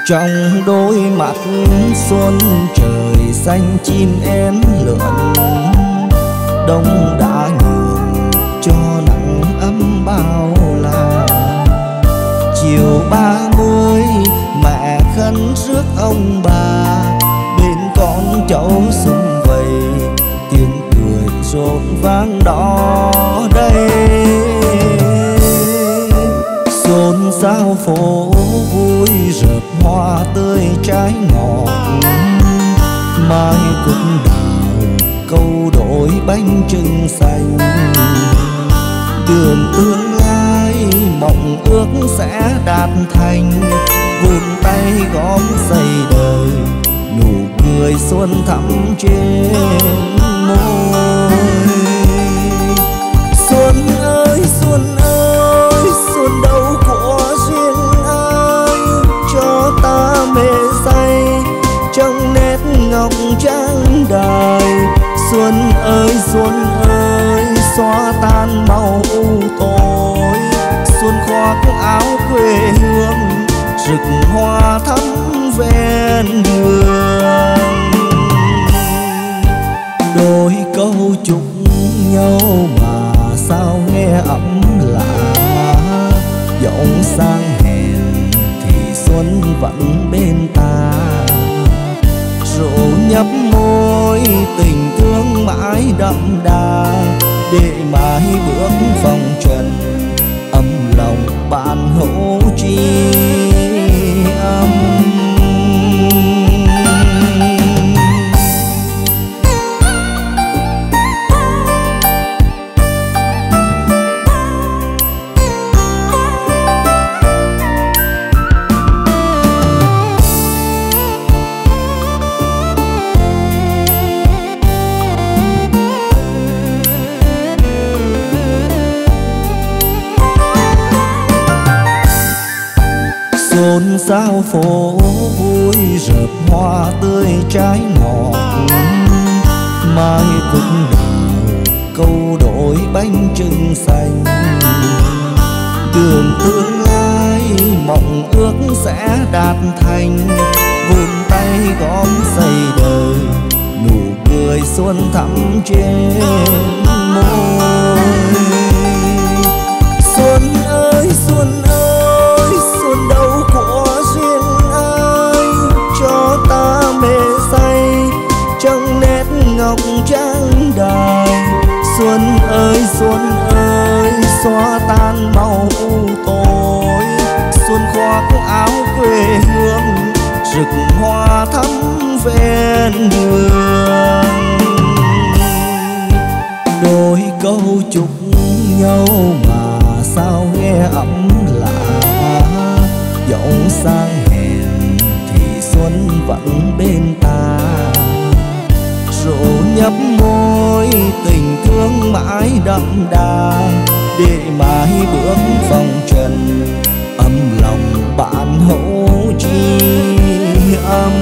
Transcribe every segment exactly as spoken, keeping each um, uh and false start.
Trong đôi mắt xuân trời xanh chim én lượn, đông đã nhường cho nắng ấm bao la. Chiều ba mươi mẹ khấn rước ông bà, bên con cháu sum vầy tiếng cười rộn vang đó đây. Xôn xao phố vui rợp hoa tươi trái ngọt, mai cúc đào câu đổi bánh trưng xanh. Đường tương lai mộng ước sẽ đạt thành, vun tay góp xây đời nụ cười xuân thắm trên môi. Xuân ơi xuân ơi xuân đâu của riêng ai, cho ta mê say trong nét ngọc trắng đài. Xuân ơi xuân ơi xóa tan màu u tối, xuân khoác áo quê hương rực hoa thắm ven đường. Đôi câu chúc nhau mà sao nghe ấm lạ, giọng sang hẹn thì xuân vẫn bên ta. Rượu nhấp môi tình thương mãi đậm đà, để mãi bước vòng trần ấm lòng bạn hữu tri âm. Xôn xao phố vui rợp hoa tươi trái ngọt, mai cúc đào câu đổi bánh trưng xanh. Đường tương lai mộng ước sẽ đạt thành, vun tay góp xây đời nụ cười xuân thắm trên môi. Xuân ơi xuân ơi xuân đâu của riêng ai, cho ta mê say trong nét ngọc trắng đài. Xuân ơi xuân ơi xóa tan màu u tối, xuân khoác áo quê hương rực hoa thắm ven đường. Đôi câu chúc nhau mà sao nghe ấm lạ, giọng sang hẹn thì xuân vẫn bên ta. Rượu nhấp môi tình thương mãi đậm đà, để mãi bước vòng trần ấm lòng bạn hữu tri âm.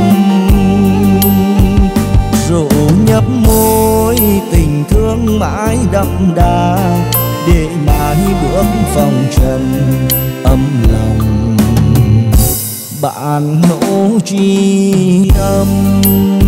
Rượu nhấp môi tình thương mãi đậm đà, để mãi bước vòng trần ấm lòng bạn hữu tri âm.